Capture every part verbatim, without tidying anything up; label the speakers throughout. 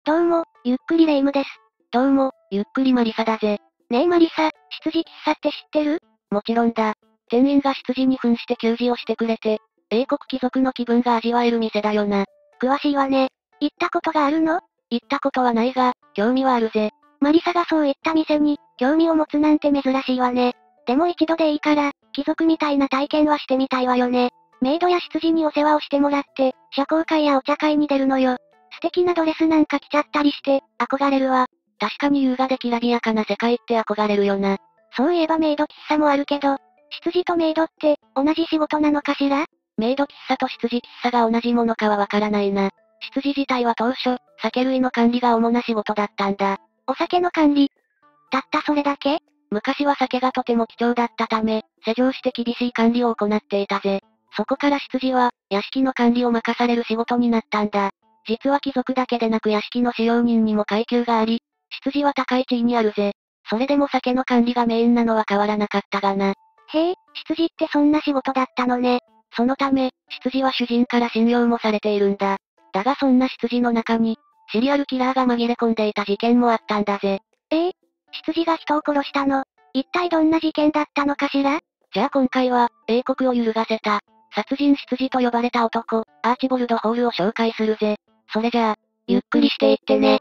Speaker 1: どうも、ゆっくりレ夢ムです。
Speaker 2: どうも、ゆっくりマリサだぜ。
Speaker 1: ねえマリサ、執事喫茶って知ってる？
Speaker 2: もちろんだ。店員が執事に扮して給仕をしてくれて、英国貴族の気分が味わえる店だよな。
Speaker 1: 詳しいわね。行ったことがあるの？
Speaker 2: 行ったことはないが、興味はあるぜ。
Speaker 1: マリサがそういった店に、興味を持つなんて珍しいわね。でも一度でいいから、貴族みたいな体験はしてみたいわよね。メイドや執事にお世話をしてもらって、社交界やお茶会に出るのよ。素敵なドレスなんか着ちゃったりして、憧れるわ。
Speaker 2: 確かに優雅できらびやかな世界って憧れるよな。
Speaker 1: そういえばメイド喫茶もあるけど、執事とメイドって、同じ仕事なのかしら？
Speaker 2: メイド喫茶と執事喫茶が同じものかはわからないな。執事自体は当初、酒類の管理が主な仕事だったんだ。
Speaker 1: お酒の管理。たったそれだけ？
Speaker 2: 昔は酒がとても貴重だったため、施錠して厳しい管理を行っていたぜ。そこから執事は、屋敷の管理を任される仕事になったんだ。実は貴族だけでなく屋敷の使用人にも階級があり、執事は高い地位にあるぜ。それでも酒の管理がメインなのは変わらなかったがな。
Speaker 1: へえ、執事ってそんな仕事だったのね。
Speaker 2: そのため、執事は主人から信用もされているんだ。だがそんな執事の中に、シリアルキラーが紛れ込んでいた事件もあったんだぜ。
Speaker 1: ええ、執事が人を殺したの？一体どんな事件だったのかしら？
Speaker 2: じゃあ今回は、英国を揺るがせた、殺人執事と呼ばれた男、アーチボルド・ホールを紹介するぜ。それじゃあ、ゆっくりしていってね。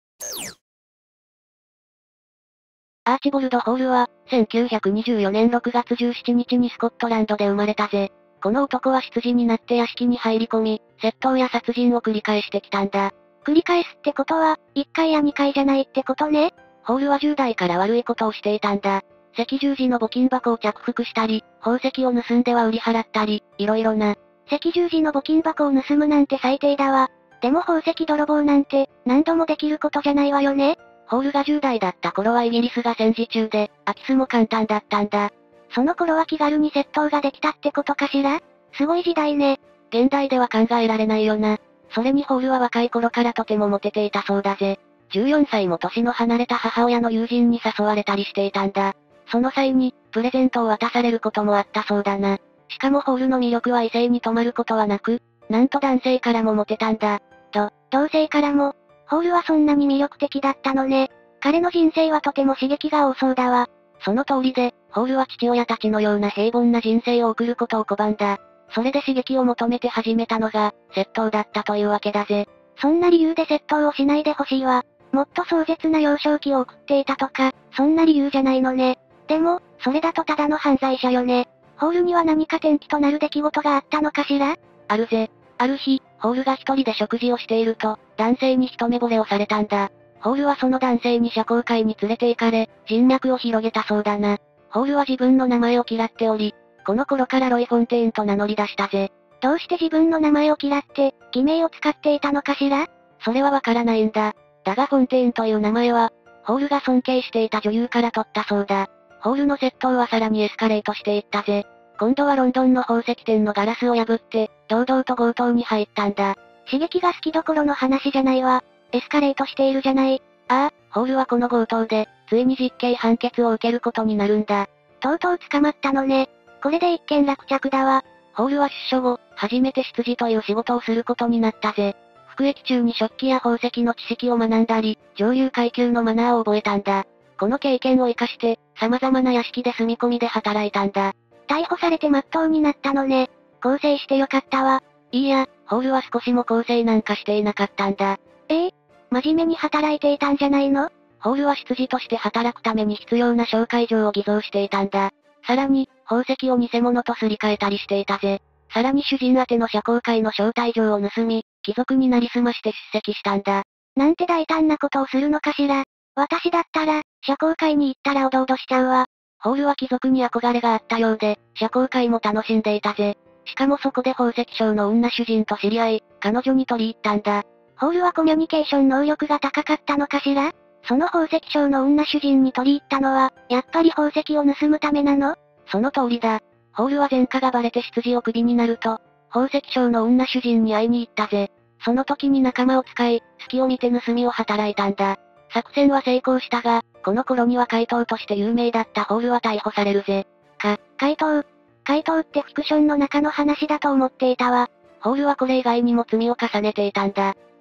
Speaker 2: アーチボルド・ホールは、せんきゅうひゃくにじゅうよねんろくがつじゅうしちにちにスコットランドで生まれたぜ。この男は執事になって屋敷に入り込み、窃盗や殺人を繰り返してきたんだ。
Speaker 1: 繰り返すってことは、いっかいやにかいじゃないってことね。
Speaker 2: ホールはじゅうだいから悪いことをしていたんだ。赤十字の募金箱を着服したり、宝石を盗んでは売り払ったり、いろいろな。
Speaker 1: 赤十字の募金箱を盗むなんて最低だわ。でも宝石泥棒なんて、何度もできることじゃないわよね。
Speaker 2: ホールがじゅうだいだった頃はイギリスが戦時中で、空き巣も簡単だったんだ。
Speaker 1: その頃は気軽に窃盗ができたってことかしら？すごい時代ね。
Speaker 2: 現代では考えられないよな。それにホールは若い頃からとてもモテていたそうだぜ。じゅうよんさいも年の離れた母親の友人に誘われたりしていたんだ。その際に、プレゼントを渡されることもあったそうだな。しかもホールの魅力は異性に止まることはなく、なんと男性からもモテたんだ。
Speaker 1: と、同性からも、ホールはそんなに魅力的だったのね。彼の人生はとても刺激が多そうだわ。
Speaker 2: その通りで、ホールは父親たちのような平凡な人生を送ることを拒んだ。それで刺激を求めて始めたのが、窃盗だったというわけだぜ。
Speaker 1: そんな理由で窃盗をしないでほしいわ。もっと壮絶な幼少期を送っていたとか、そんな理由じゃないのね。でも、それだとただの犯罪者よね。ホールには何か転機となる出来事があったのかしら？
Speaker 2: あるぜ。ある日、ホールが一人で食事をしていると、男性に一目惚れをされたんだ。ホールはその男性に社交界に連れて行かれ、人脈を広げたそうだな。ホールは自分の名前を嫌っており、この頃からロイ・フォンテーンと名乗り出したぜ。
Speaker 1: どうして自分の名前を嫌って、偽名を使っていたのかしら？
Speaker 2: それはわからないんだ。だがフォンテーンという名前は、ホールが尊敬していた女優から取ったそうだ。ホールの窃盗はさらにエスカレートしていったぜ。今度はロンドンの宝石店のガラスを破って、堂々と強盗に入ったんだ。
Speaker 1: 刺激が好きどころの話じゃないわ。エスカレートしているじゃない。
Speaker 2: ああ、ホールはこの強盗で、ついに実刑判決を受けることになるんだ。
Speaker 1: とうとう捕まったのね。これで一件落着だわ。
Speaker 2: ホールは出所後、初めて執事という仕事をすることになったぜ。服役中に食器や宝石の知識を学んだり、上流階級のマナーを覚えたんだ。この経験を活かして、様々な屋敷で住み込みで働いたんだ。
Speaker 1: 逮捕されて真っ当になったのね。更生してよかったわ。
Speaker 2: いいや、ホールは少しも更生なんかしていなかったんだ。
Speaker 1: ええ？真面目に働いていたんじゃないの？
Speaker 2: ホールは執事として働くために必要な紹介状を偽造していたんだ。さらに、宝石を偽物とすり替えたりしていたぜ。さらに主人宛ての社交界の招待状を盗み、貴族になりすまして出席したんだ。
Speaker 1: なんて大胆なことをするのかしら。私だったら、社交界に行ったらおどおどしちゃうわ。
Speaker 2: ホールは貴族に憧れがあったようで、社交界も楽しんでいたぜ。しかもそこで宝石商の女主人と知り合い、彼女に取り入ったんだ。
Speaker 1: ホールはコミュニケーション能力が高かったのかしら？その宝石商の女主人に取り入ったのは、やっぱり宝石を盗むためなの？
Speaker 2: その通りだ。ホールは前科がバレて執事をクビになると、宝石商の女主人に会いに行ったぜ。その時に仲間を使い、隙を見て盗みを働いたんだ。作戦は成功したが、この頃には怪盗として有名だったホールは逮捕されるぜ。
Speaker 1: か、怪盗。怪盗ってフィクションの中の話だと思っていたわ。
Speaker 2: ホールはこれ以外にも罪を重ねていたんだ。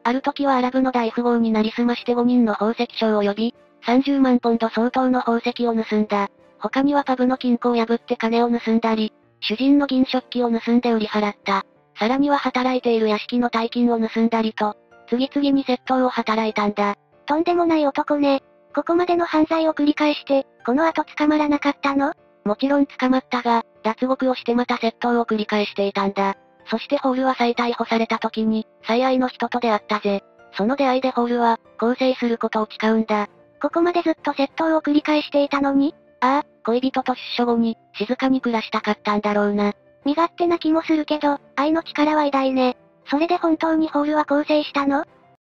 Speaker 2: ある時はアラブの大富豪になりすましてごにんの宝石商を呼び、さんじゅうまんポンド相当の宝石を盗んだ。他にはパブの金庫を破って金を盗んだり、主人の銀食器を盗んで売り払った。さらには働いている屋敷の大金を盗んだりと、次々に窃盗を働いたんだ。
Speaker 1: とんでもない男ね。ここまでの犯罪を繰り返して、この後捕まらなかったの？
Speaker 2: もちろん捕まったが、脱獄をしてまた窃盗を繰り返していたんだ。そしてホールは再逮捕された時に、最愛の人と出会ったぜ。その出会いでホールは、更生することを誓うんだ。
Speaker 1: ここまでずっと窃盗を繰り返していたのに？
Speaker 2: ああ、恋人と出所後に、静かに暮らしたかったんだろうな。
Speaker 1: 身勝手な気もするけど、愛の力は偉大ね。それで本当にホールは更生したの？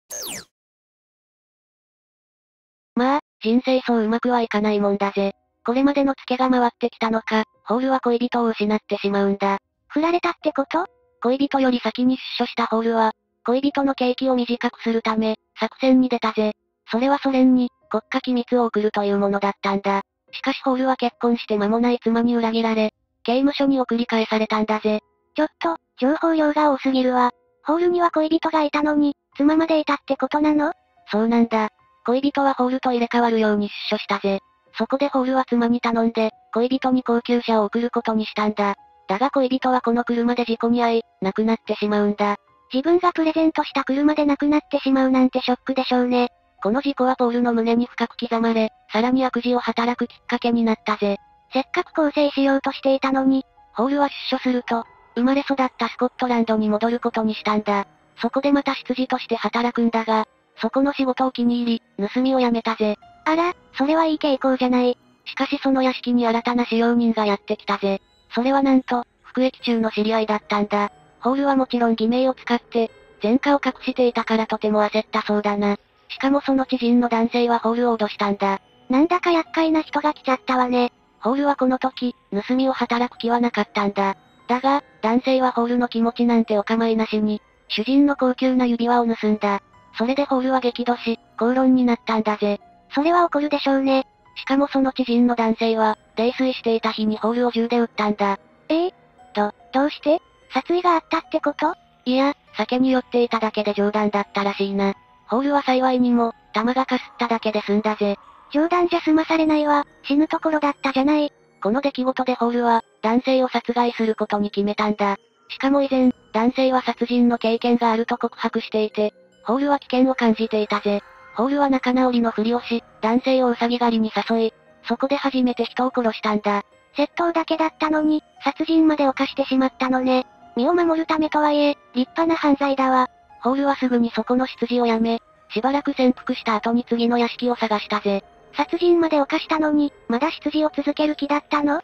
Speaker 2: まあ、人生そううまくはいかないもんだぜ。これまでのツケが回ってきたのか、ホールは恋人を失ってしまうんだ。
Speaker 1: 振られたってこと？
Speaker 2: 恋人より先に出所したホールは、恋人の刑期を短くするため、作戦に出たぜ。それはソ連に、国家機密を送るというものだったんだ。しかしホールは結婚して間もない妻に裏切られ、刑務所に送り返されたんだぜ。
Speaker 1: ちょっと、情報量が多すぎるわ。ホールには恋人がいたのに、妻までいたってことなの？
Speaker 2: そうなんだ。恋人はホールと入れ替わるように出所したぜ。そこでホールは妻に頼んで、恋人に高級車を送ることにしたんだ。だが恋人はこの車で事故に遭い、亡くなってしまうんだ。
Speaker 1: 自分がプレゼントした車で亡くなってしまうなんてショックでしょうね。
Speaker 2: この事故はポールの胸に深く刻まれ、さらに悪事を働くきっかけになったぜ。
Speaker 1: せっかく更生しようとしていたのに、
Speaker 2: ホールは出所すると、生まれ育ったスコットランドに戻ることにしたんだ。そこでまた執事として働くんだが、そこの仕事を気に入り、盗みをやめたぜ。
Speaker 1: あら、それはいい傾向じゃない。
Speaker 2: しかしその屋敷に新たな使用人がやってきたぜ。それはなんと、服役中の知り合いだったんだ。ホールはもちろん偽名を使って、前科を隠していたからとても焦ったそうだな。しかもその知人の男性はホールを脅したんだ。
Speaker 1: なんだか厄介な人が来ちゃったわね。
Speaker 2: ホールはこの時、盗みを働く気はなかったんだ。だが、男性はホールの気持ちなんてお構いなしに、主人の高級な指輪を盗んだ。それでホールは激怒し、口論になったんだぜ。
Speaker 1: それは怒るでしょうね。
Speaker 2: しかもその知人の男性は、泥酔していた日にホールを銃で撃ったんだ。
Speaker 1: ええど、どうして殺意があったってこと？
Speaker 2: いや、酒に酔っていただけで冗談だったらしいな。ホールは幸いにも、弾がかすっただけで済んだぜ。
Speaker 1: 冗談じゃ済まされないわ、死ぬところだったじゃない。
Speaker 2: この出来事でホールは、男性を殺害することに決めたんだ。しかも以前、男性は殺人の経験があると告白していて、ホールは危険を感じていたぜ。ホールは仲直りのふりをし、男性をウサギ狩りに誘い、そこで初めて人を殺したんだ。
Speaker 1: 窃盗だけだったのに、殺人まで犯してしまったのね。身を守るためとはいえ、立派な犯罪だわ。
Speaker 2: ホールはすぐにそこの執事を辞め、しばらく潜伏した後に次の屋敷を探したぜ。
Speaker 1: 殺人まで犯したのに、まだ執事を続ける気だったの？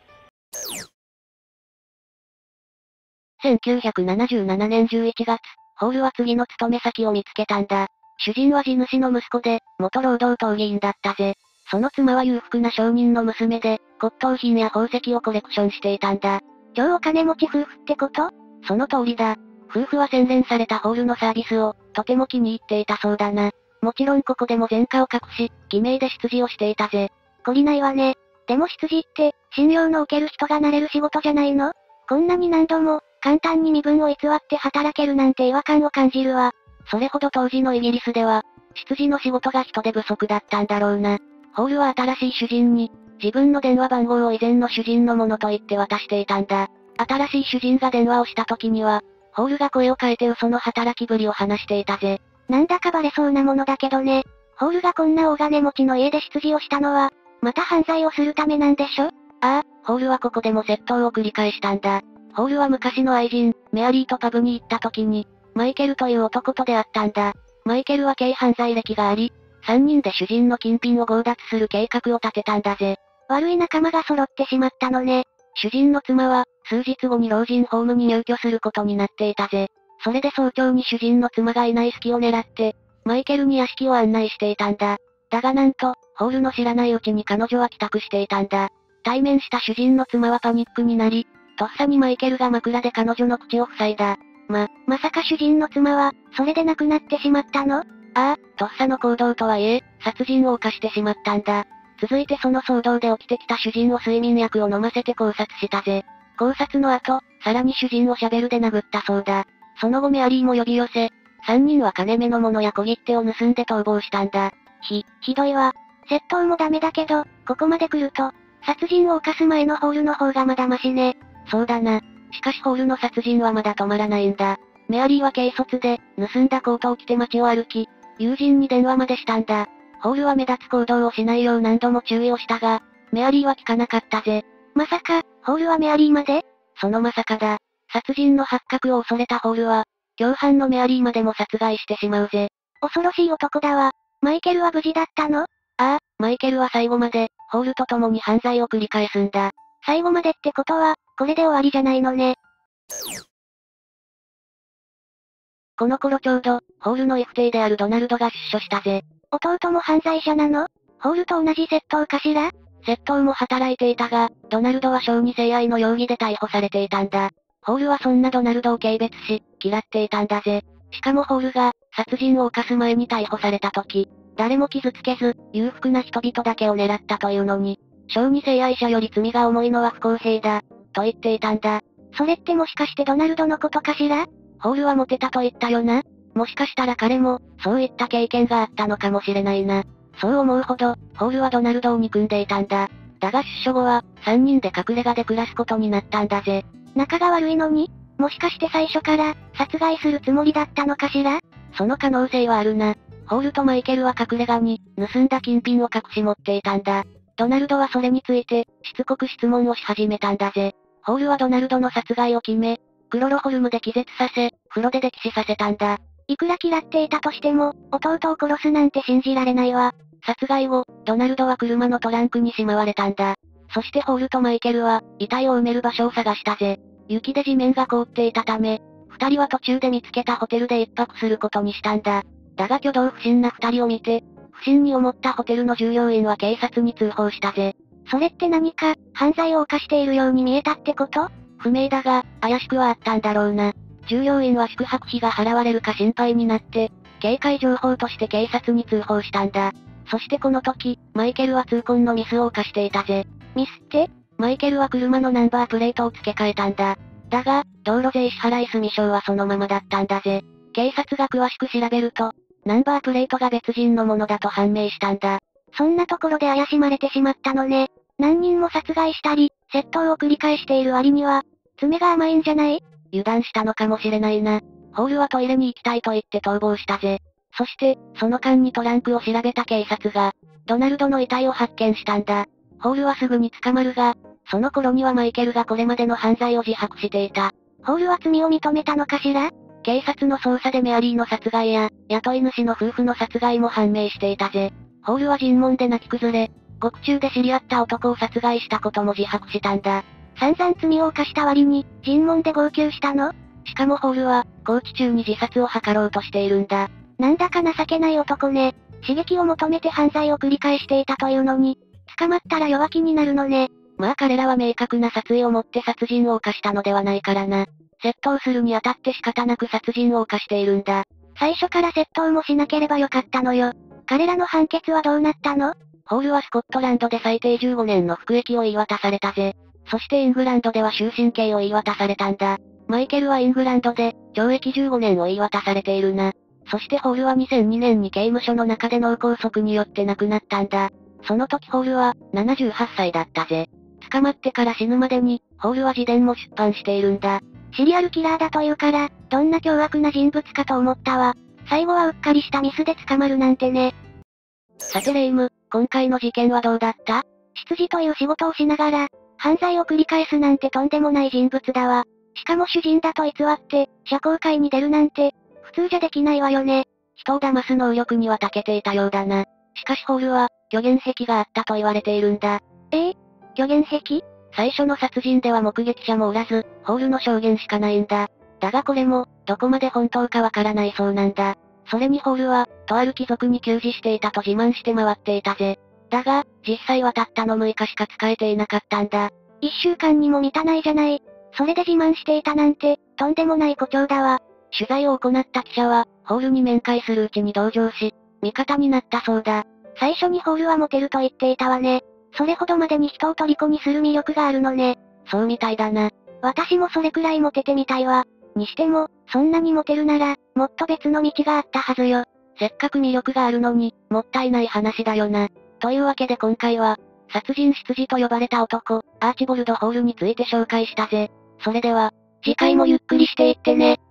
Speaker 2: せんきゅうひゃくななじゅうななねんじゅういちがつ、ホールは次の勤め先を見つけたんだ。主人は地主の息子で、元労働党議員だったぜ。その妻は裕福な商人の娘で、骨董品や宝石をコレクションしていたんだ。
Speaker 1: 超お金持ち夫婦ってこと？
Speaker 2: その通りだ。夫婦は洗練されたホールのサービスを、とても気に入っていたそうだな。もちろんここでも前科を隠し、偽名で執事をしていたぜ。
Speaker 1: 懲りないわね。でも執事って、信用のおける人がなれる仕事じゃないの？こんなに何度も、簡単に身分を偽って働けるなんて違和感を感じるわ。
Speaker 2: それほど当時のイギリスでは、執事の仕事が人手不足だったんだろうな。ホールは新しい主人に、自分の電話番号を以前の主人のものと言って渡していたんだ。新しい主人が電話をした時には、ホールが声を変えて嘘の働きぶりを話していたぜ。
Speaker 1: なんだかバレそうなものだけどね。ホールがこんな大金持ちの家で執事をしたのは、また犯罪をするためなんでしょ？
Speaker 2: ああ、ホールはここでも窃盗を繰り返したんだ。ホールは昔の愛人、メアリーとパブに行った時に、マイケルという男と出会ったんだ。マイケルは軽犯罪歴があり、三人で主人の金品を強奪する計画を立てたんだぜ。
Speaker 1: 悪い仲間が揃ってしまったのね。
Speaker 2: 主人の妻は、数日後に老人ホームに入居することになっていたぜ。それで早朝に主人の妻がいない隙を狙って、マイケルに屋敷を案内していたんだ。だがなんと、ホールの知らないうちに彼女は帰宅していたんだ。対面した主人の妻はパニックになり、とっさにマイケルが枕で彼女の口を塞いだ。
Speaker 1: ま、まさか主人の妻は、それで亡くなってしまったの？
Speaker 2: ああ、とっさの行動とはいえ、殺人を犯してしまったんだ。続いてその騒動で起きてきた主人を睡眠薬を飲ませて絞殺したぜ。絞殺の後、さらに主人をシャベルで殴ったそうだ。その後メアリーも呼び寄せ、 三人は金目のものや小切手を盗んで逃亡したんだ。
Speaker 1: ひ、ひどいわ。窃盗もダメだけど、ここまで来ると、殺人を犯す前のホールの方がまだマシね。
Speaker 2: そうだな。しかしホールの殺人はまだ止まらないんだ。メアリーは軽率で、盗んだコートを着て街を歩き、友人に電話までしたんだ。ホールは目立つ行動をしないよう何度も注意をしたが、メアリーは聞かなかったぜ。
Speaker 1: まさか、ホールはメアリーまで？
Speaker 2: そのまさかだ。殺人の発覚を恐れたホールは、共犯のメアリーまでも殺害してしまうぜ。
Speaker 1: 恐ろしい男だわ。マイケルは無事だったの？あ
Speaker 2: あ、マイケルは最後まで、ホールと共に犯罪を繰り返すんだ。
Speaker 1: 最後までってことは、これで終わりじゃないのね。
Speaker 2: この頃ちょうど、ホールのエフテイであるドナルドが出所したぜ。
Speaker 1: 弟も犯罪者なの？ホールと同じ窃盗かしら？
Speaker 2: 窃盗も働いていたが、ドナルドは小児性愛の容疑で逮捕されていたんだ。ホールはそんなドナルドを軽蔑し、嫌っていたんだぜ。しかもホールが、殺人を犯す前に逮捕された時、誰も傷つけず、裕福な人々だけを狙ったというのに、小児性愛者より罪が重いのは不公平だ、と言っていたんだ。
Speaker 1: それってもしかしてドナルドのことかしら？
Speaker 2: ホールはモテたと言ったよな。もしかしたら彼も、そういった経験があったのかもしれないな。そう思うほど、ホールはドナルドを憎んでいたんだ。だが出所後は、三人で隠れ家で暮らすことになったんだぜ。
Speaker 1: 仲が悪いのに？もしかして最初から、殺害するつもりだったのかしら？
Speaker 2: その可能性はあるな。ホールとマイケルは隠れ家に、盗んだ金品を隠し持っていたんだ。ドナルドはそれについて、しつこく質問をし始めたんだぜ。ホールはドナルドの殺害を決め、クロロホルムで気絶させ、風呂で溺死させたんだ。
Speaker 1: いくら嫌っていたとしても、弟を殺すなんて信じられないわ。
Speaker 2: 殺害後、ドナルドは車のトランクにしまわれたんだ。そしてホールとマイケルは、遺体を埋める場所を探したぜ。雪で地面が凍っていたため、二人は途中で見つけたホテルで一泊することにしたんだ。だが挙動不審な二人を見て、不審に思ったホテルの従業員は警察に通報したぜ。
Speaker 1: それって何か、犯罪を犯しているように見えたってこと？
Speaker 2: 不明だが、怪しくはあったんだろうな。従業員は宿泊費が払われるか心配になって、警戒情報として警察に通報したんだ。そしてこの時、マイケルは痛恨のミスを犯していたぜ。
Speaker 1: ミスって？
Speaker 2: マイケルは車のナンバープレートを付け替えたんだ。だが、道路税支払い済証はそのままだったんだぜ。警察が詳しく調べると、ナンバープレートが別人のものだと判明したんだ。
Speaker 1: そんなところで怪しまれてしまったのね。何人も殺害したり、窃盗を繰り返している割には、爪が甘いんじゃない？
Speaker 2: 油断したのかもしれないな。ホールはトイレに行きたいと言って逃亡したぜ。そして、その間にトランクを調べた警察が、ドナルドの遺体を発見したんだ。ホールはすぐに捕まるが、その頃にはマイケルがこれまでの犯罪を自白していた。
Speaker 1: ホールは罪を認めたのかしら？
Speaker 2: 警察の捜査でメアリーの殺害や、雇い主の夫婦の殺害も判明していたぜ。ホールは尋問で泣き崩れ、獄中で知り合った男を殺害したことも自白したんだ。
Speaker 1: 散々罪を犯した割に、尋問で号泣したの？
Speaker 2: しかもホールは、拘置中に自殺を図ろうとしているんだ。
Speaker 1: なんだか情けない男ね。刺激を求めて犯罪を繰り返していたというのに、捕まったら弱気になるのね。
Speaker 2: まあ彼らは明確な殺意を持って殺人を犯したのではないからな。窃盗するにあたって仕方なく殺人を犯しているんだ。
Speaker 1: 最初から窃盗もしなければよかったのよ。彼らの判決はどうなったの？
Speaker 2: ホールはスコットランドで最低じゅうごねんの服役を言い渡されたぜ。そしてイングランドでは終身刑を言い渡されたんだ。マイケルはイングランドで、懲役じゅうごねんを言い渡されているな。そしてホールはにせんにねんに刑務所の中で脳梗塞によって亡くなったんだ。その時ホールは、ななじゅうはっさいだったぜ。捕まってから死ぬまでに、ホールは自伝も出版しているんだ。
Speaker 1: シリアルキラーだというから、どんな凶悪な人物かと思ったわ。最後はうっかりしたミスで捕まるなんてね。
Speaker 2: さてレイム、今回の事件はどうだった？
Speaker 1: 執事という仕事をしながら、犯罪を繰り返すなんてとんでもない人物だわ。しかも主人だと偽って、社交界に出るなんて、普通じゃできないわよね。
Speaker 2: 人を騙す能力には長けていたようだな。しかしホールは、虚言癖があったと言われているんだ。
Speaker 1: ええ？虚言癖？
Speaker 2: 最初の殺人では目撃者もおらず、ホールの証言しかないんだ。だがこれも、どこまで本当かわからないそうなんだ。それにホールは、とある貴族に給仕していたと自慢して回っていたぜ。だが、実際はたったのむいかしか使えていなかったんだ。
Speaker 1: 一週間にも満たないじゃない。それで自慢していたなんて、とんでもない誇張だわ。
Speaker 2: 取材を行った記者は、ホールに面会するうちに同情し、味方になったそうだ。
Speaker 1: 最初にホールはモテると言っていたわね。それほどまでに人を虜にする魅力があるのね。
Speaker 2: そうみたいだな。
Speaker 1: 私もそれくらいモテてみたいわ。にしても、そんなにモテるなら、 もっと別の道があったはずよ。
Speaker 2: せっかく魅力があるのに、もったいない話だよな。というわけで今回は、殺人執事と呼ばれた男、アーチボルド・ホールについて紹介したぜ。それでは、
Speaker 1: 次回もゆっくりしていってね。